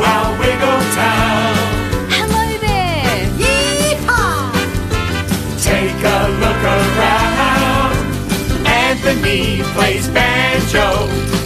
our Wiggle Town. Hello there! Yee-haw! Take a look around. Anthony plays banjo.